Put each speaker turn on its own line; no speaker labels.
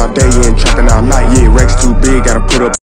all day and trapping all night. Yeah, Rex too big, gotta put up